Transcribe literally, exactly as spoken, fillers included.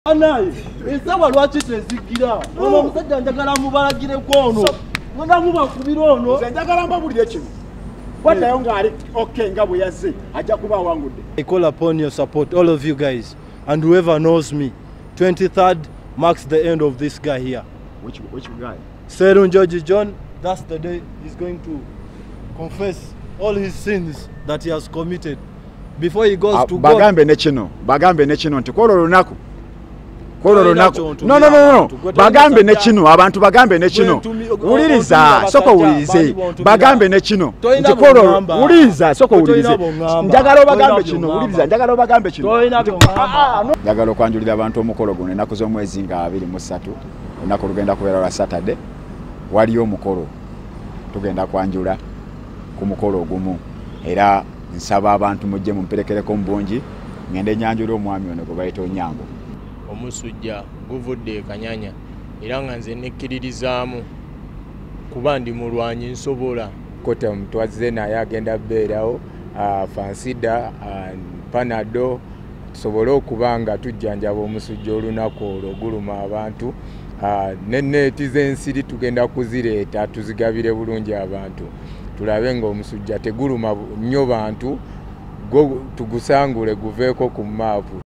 Anayi, esawa lwaki tezigira? Ono omusajja njagala mubalagireko ono. Mwenda mubakubira ono. Nze njagala mbabulire kino. Waddayo ng'ali okay nga bwe yazze ajja kuba awangudde. I call upon your support, all of you guys, and whoever knows me. twenty-third marks the end of this guy here. Which, which guy? Sserunjoji John, that's the day he's going to confess all his sins that he has committed before he goes uh, to God. Bagambe ne kino, bagambe ne kino nti kwolwo lunaku. Kwolwo lunaku. No, no, no, no. Bagambe ne kino, abantu bagambe ne kino. Wuliriza, soko wulirize. Bagambe ne kino. Nti kwolwo wuliriza, soko wulirize. Njagala bagambe kino, wuliriza, njagala bagambe kino. Njagala okwanjulira abantu omukolo guno ennaku z'omwezi nga abiri mu ssatu. Ennaku lugenda kubeera lwa Saturday. Waliyo omukolo. Tugenda kwanjula ku mukolo ogumu. Era nsaba abantu mujje mumperekereko mu bungi ngende nyanjula omwami ono gwe bayita Onyango. Omusujja guvudde Kanyanya era nga nze nekkiririzaamu kuba ndi mulwanyi nsobola kota mutwaze naye agenda beerawo fansida panado tusobole okuba nga tujjanjaba omusujja olunaku olwo guluma abantu n'enneeti z'ensiri tugenda kuzireeta tuzigabire bulungi abantu tulabe nga omusujja teguluma nnyo bantu tugusangule guveeko ku maapu.